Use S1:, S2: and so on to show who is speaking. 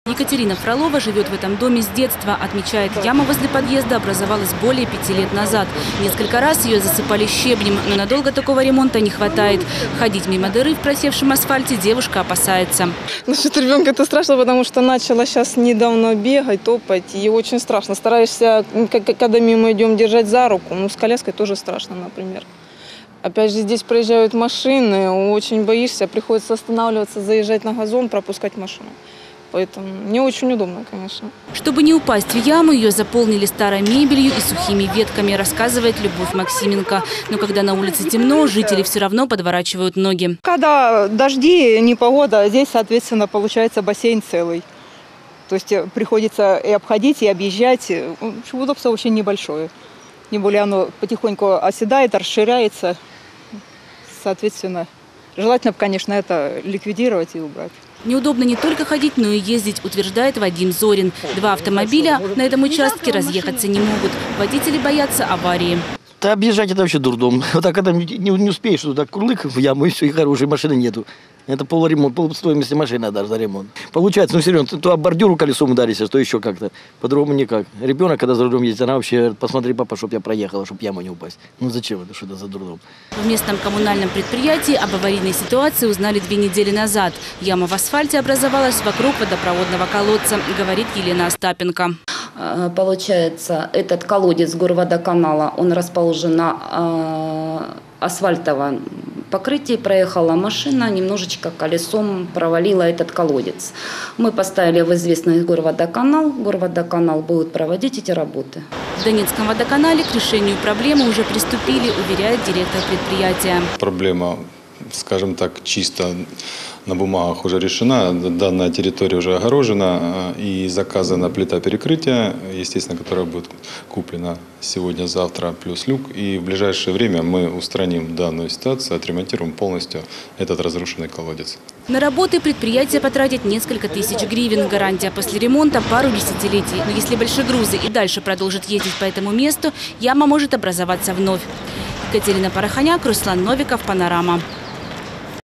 S1: Екатерина Фролова живет в этом доме с детства. Отмечает, яма возле подъезда образовалась более 5 лет назад. Несколько раз ее засыпали щебнем, но надолго такого ремонта не хватает. Ходить мимо дыры в просевшем асфальте девушка опасается.
S2: Насчет ребенка это страшно, потому что начала сейчас недавно бегать, топать. И очень страшно. Стараешься, когда мимо идем, держать за руку. Ну, с коляской тоже страшно, например. Опять же, здесь проезжают машины, очень боишься, приходится останавливаться, заезжать на газон, пропускать машину. Поэтому не очень удобно, конечно.
S1: Чтобы не упасть в яму, ее заполнили старой мебелью и сухими ветками, рассказывает Любовь Максименко. Но когда на улице темно, жители все равно подворачивают ноги.
S3: Когда дожди, непогода, здесь, соответственно, получается бассейн целый. То есть приходится и обходить, и объезжать. Удобство очень небольшое. Тем более оно потихоньку оседает, расширяется. Соответственно, желательно, конечно, это ликвидировать и убрать.
S1: Неудобно не только ходить, но и ездить, утверждает Вадим Зорин. 2 автомобиля на этом участке разъехаться не могут. Водители боятся аварии.
S4: Да объезжать это вообще дурдом. Вот так когда не успеешь, туда курлык в яму, и все, и хорошей машины нету. Это полремонт, полстоимости машины даже за ремонт. Получается, ну серьезно, то об бордюру колесом ударишься, то еще как-то. По-другому никак. Ребенок, когда за рулем ездит, она вообще, посмотри, папа, чтоб я проехала, чтоб в яму не упасть. Ну зачем это, что это за дурдом?
S1: В местном коммунальном предприятии об аварийной ситуации узнали 2 недели назад. Яма в асфальте образовалась вокруг водопроводного колодца, говорит Елена Остапенко.
S5: Получается, этот колодец горводоканала, он расположен на асфальтовом покрытии. Проехала машина, немножечко колесом провалила этот колодец. Мы поставили в известность горводоканал. Горводоканал будет проводить эти работы.
S1: В Донецком водоканале к решению проблемы уже приступили, уверяет директор предприятия.
S6: Проблема, скажем так, чисто на бумагах уже решена. Данная территория уже огорожена и заказана плита перекрытия, естественно, которая будет куплена сегодня-завтра, плюс люк. И в ближайшее время мы устраним данную ситуацию, отремонтируем полностью этот разрушенный колодец.
S1: На работы предприятие потратит несколько тысяч гривен. Гарантия после ремонта – пару десятилетий. Но если большегрузы и дальше продолжат ездить по этому месту, яма может образоваться вновь. Екатерина Порохоняк, Руслан Новиков, Панорама.